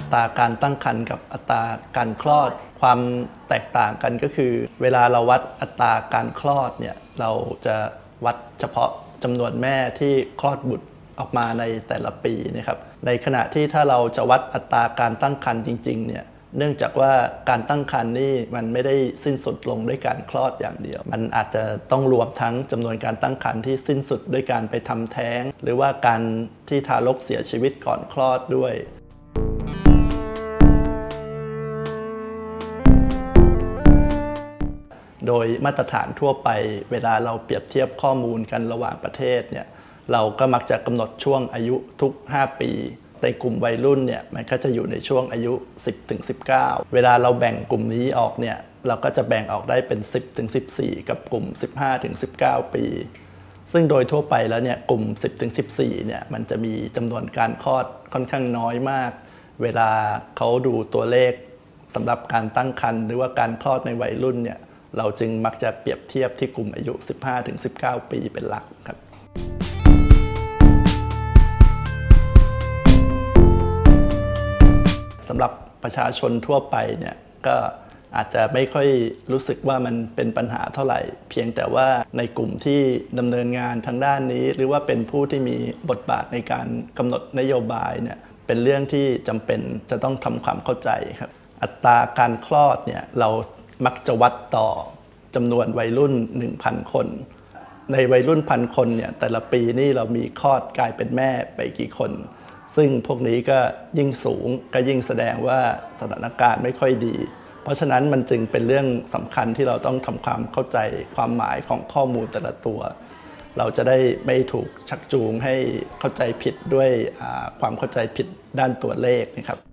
ตราการตั้งครรภ์กับอัตราการคลอดความแตกต่างกันก็คือเวลาเราวัดอัตราการคลอดเนี่ยเราจะวัดเฉพาะจำนวนแม่ที่คลอดบุตรออกมาในแต่ละปีนะครับในขณะที่ถ้าเราจะวัดอัตราการตั้งครรภ์จริงๆเนี่ยเนื่องจากว่าการตั้งครรภ์นี่มันไม่ได้สิ้นสุดลงด้วยการคลอดอย่างเดียวมันอาจจะต้องรวมทั้งจำนวนการตั้งครรภ์ที่สิ้นสุดด้วยการไปทำแท้งหรือว่าการที่ทารกเสียชีวิตก่อนคลอดด้วยโดยมาตรฐานทั่วไปเวลาเราเปรียบเทียบข้อมูลกันระหว่างประเทศเนี่ยเราก็มักจะกำหนดช่วงอายุทุก5ปีในกลุ่มวัยรุ่นเนี่ยมันก็จะอยู่ในช่วงอายุ 10-19 เวลาเราแบ่งกลุ่มนี้ออกเนี่ยเราก็จะแบ่งออกได้เป็น 10-14 กับกลุ่ม 15-19 ปีซึ่งโดยทั่วไปแล้วเนี่ยกลุ่ม 10-14 เนี่ยมันจะมีจำนวนการคลอดค่อนข้างน้อยมากเวลาเขาดูตัวเลขสำหรับการตั้งครรภ์หรือว่าการคลอดในวัยรุ่นเนี่ยเราจึงมักจะเปรียบเทียบที่กลุ่มอายุ 15-19 ปีเป็นหลักครับสำหรับประชาชนทั่วไปเนี่ยก็อาจจะไม่ค่อยรู้สึกว่ามันเป็นปัญหาเท่าไหร่เพียงแต่ว่าในกลุ่มที่ดำเนินงานทางด้านนี้หรือว่าเป็นผู้ที่มีบทบาทในการกำหนดนโยบายเนี่ยเป็นเรื่องที่จำเป็นจะต้องทำความเข้าใจครับอัตราการคลอดเนี่ยเรามักจะวัดต่อจำนวนวัยรุ่น 1,000 คนในวัยรุ่น1,000 คนเนี่ยแต่ละปีนี่เรามีคลอดกลายเป็นแม่ไปกี่คนซึ่งพวกนี้ก็ยิ่งสูงก็ยิ่งแสดงว่าสถานการณ์ไม่ค่อยดีเพราะฉะนั้นมันจึงเป็นเรื่องสำคัญที่เราต้องทำความเข้าใจความหมายของข้อมูลแต่ละตัวเราจะได้ไม่ถูกชักจูงให้เข้าใจผิดด้วยความเข้าใจผิดด้านตัวเลขนะครับ